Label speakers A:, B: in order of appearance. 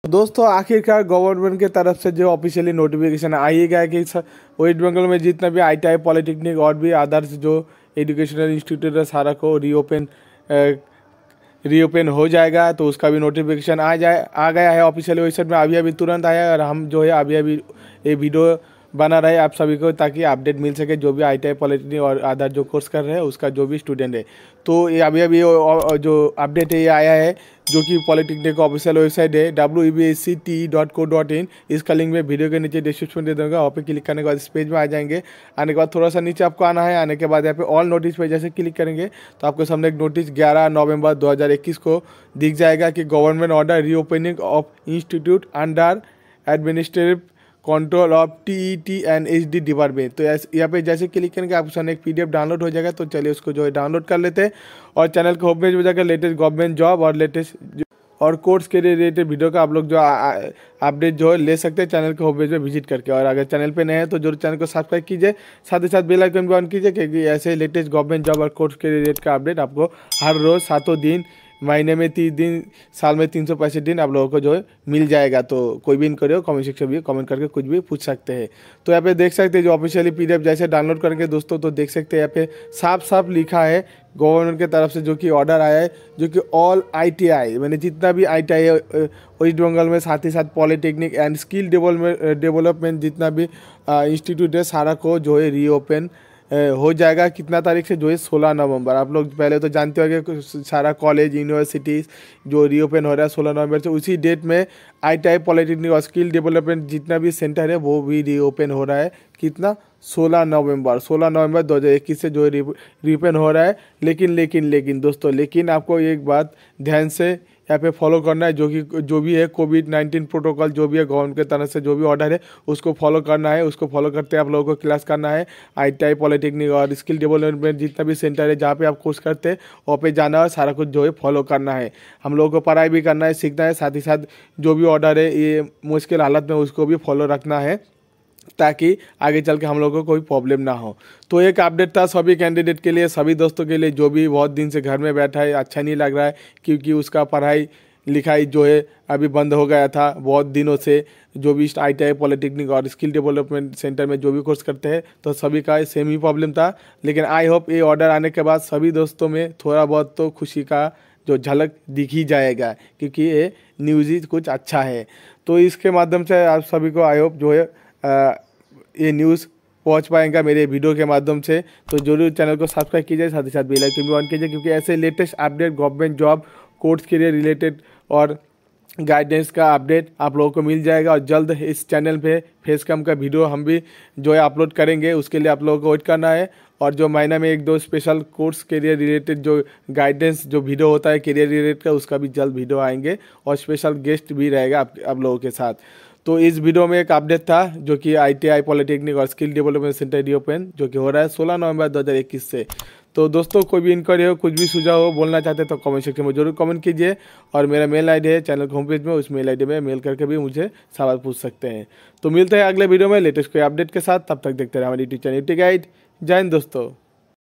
A: दोस्तों आखिरकार गवर्नमेंट की तरफ से जो ऑफिशियली नोटिफिकेशन आ ही गया कि वेस्ट बंगाल में जितना भी ITI पॉलिटेक्निक और भी अदर्स जो एजुकेशनल इंस्टीट्यूट है सारा को रीओपन हो जाएगा। तो उसका भी नोटिफिकेशन आ गया है ऑफिशियली वेबसाइट में अभी तुरंत आया। और हम जो है अभी ये वीडियो बना रहे आप सभी को ताकि अपडेट मिल सके जो भी ITI पॉलिटेक्निक और अदर जो कोर्स कर रहे हैं उसका जो भी स्टूडेंट है। तो ये अभी जो अपडेट है ये आया है जो कि पॉलिटेक्निक का ऑफिशियल वेबसाइट है websc.co.in। इसका लिंक मैं वीडियो के नीचे डिस्क्रिप्शन दे दूँगा। वहाँ पे क्लिक करने के बाद इस पेज में आ जाएंगे। आने के बाद थोड़ा सा नीचे आपको आना है। आने के बाद यहाँ पे ऑल नोटिस पे जैसे क्लिक करेंगे तो आपको सामने एक नोटिस 11 नवंबर 2021 को दिख जाएगा कि government order reopening of institute under administrative control of TET and HD department. तो यहाँ पे जैसे क्लिक करेंगे आपके सामने एक PDF डाउनलोड हो जाएगा। तो चलिए उसको जो है डाउनलोड कर लेते हैं और चैनल को होम पेज में जाकर लेटेस्ट गवर्नमेंट जॉब और लेटेस्ट और कोर्स के रिलेटेड वीडियो का आप लोग जो अपडेट जो है ले सकते हैं चैनल के होम पेज में विजिट करके। और अगर चैनल पे नए हैं तो जरूर चैनल को सब्सक्राइब कीजिए, साथ ही साथ बेल आइकन भी ऑन कीजिए क्योंकि ऐसे लेटेस्ट गवर्नमेंट जॉब और कोर्स के रिलेटेड का अपडेट आपको हर रोज़ 7 दिन, महीने में 30 दिन, साल में 365 दिन आप लोगों को जो है मिल जाएगा। तो कोई भी इनक्वायरी हो कमेंट सेक्शन में कमेंट करके कुछ भी पूछ सकते हैं। तो यहाँ पे देख सकते हैं जो ऑफिशियली PDF जैसे डाउनलोड करेंगे दोस्तों तो देख सकते हैं यहाँ पे साफ लिखा है गवर्नमेंट की तरफ से जो कि ऑर्डर आया है जो कि ऑल ITI मैंने जितना भी ITI है वेस्ट बंगाल में, साथ ही साथ पॉलिटेक्निक एंड स्किल डेवलपमेंट जितना भी इंस्टीट्यूट है सारा को जो है रीओपन हो जाएगा। कितना तारीख से जो है 16 नवंबर। आप लोग पहले तो जानते हो कि सारा कॉलेज यूनिवर्सिटीज़ जो रीओपन हो रहा है 16 नवंबर से, उसी डेट में ITI पॉलिटेक्निक और स्किल डेवलपमेंट जितना भी सेंटर है वो भी रीओपन हो रहा है। कितना 16 नवंबर 2021 से जो है रीओपन हो रहा है। लेकिन दोस्तों आपको एक बात ध्यान से यहाँ पे फॉलो करना है जो भी है COVID-19 प्रोटोकॉल जो भी है गवर्नमेंट की तरफ से जो भी ऑर्डर है उसको फॉलो करना है। उसको फॉलो करते आप लोगों को क्लास करना है। ITI पॉलिटेक्निक और स्किल डेवलपमेंट जितना भी सेंटर है जहाँ पे आप कोर्स करते हैं वहाँ पे जाना है, सारा कुछ जो है फॉलो करना है। हम लोगों को पढ़ाई भी करना है, सीखना है, साथ ही साथ जो भी ऑर्डर है ये मुश्किल हालत में उसको भी फॉलो रखना है ताकि आगे चल के हम लोगों को कोई प्रॉब्लम ना हो। तो एक अपडेट था सभी कैंडिडेट के लिए, सभी दोस्तों के लिए जो भी बहुत दिन से घर में बैठा है, अच्छा नहीं लग रहा है क्योंकि उसका पढ़ाई लिखाई जो है अभी बंद हो गया था बहुत दिनों से। जो भी ITI पॉलिटेक्निक और स्किल डेवलपमेंट सेंटर में जो भी कोर्स करते हैं तो सभी का सेम ही प्रॉब्लम था। लेकिन आई होप ये ऑर्डर आने के बाद सभी दोस्तों में थोड़ा बहुत तो खुशी का जो झलक दिख ही जाएगा क्योंकि ये न्यूज़ ही कुछ अच्छा है। तो इसके माध्यम से आप सभी को आई होप जो है ये न्यूज़ पहुंच पाएगा मेरे वीडियो के माध्यम से। तो जरूर चैनल को सब्सक्राइब कीजिए, साथ ही साथ बेल आइकन भी ऑन कीजिए क्योंकि ऐसे latest update government job course के लिए रिलेटेड और गाइडेंस का अपडेट आप लोगों को मिल जाएगा। और जल्द इस चैनल पे फेस कैम का वीडियो हम भी जो है अपलोड करेंगे, उसके लिए आप लोगों को वेट करना है। और जो महीना में 1-2 स्पेशल कोर्स के लिए रिलेटेड जो गाइडेंस जो वीडियो होता है करियर रिलेटेड का उसका भी जल्द वीडियो आएंगे और स्पेशल गेस्ट भी रहेगा आप लोगों के साथ। तो इस वीडियो में एक अपडेट था जो कि ITI पॉलिटेक्निक और स्किल डेवलपमेंट सेंटर रीओपन जो कि हो रहा है 16 नवंबर 2021 से। तो दोस्तों कोई भी इंक्वायरी हो, कुछ भी सुझाव हो, बोलना चाहते हैं तो कमेंट सेक्शन में जरूर कमेंट कीजिए। और मेरा मेल ID है चैनल के होम पेज में, उस मेल ID में मेल करके भी मुझे सवाल पूछ सकते हैं। तो मिलते हैं अगले वीडियो में लेटेस्ट कोई अपडेट के साथ। तब तक देखते रहे हमारी यूट्यूब चैनल गाइड। जय हिंद दोस्तों।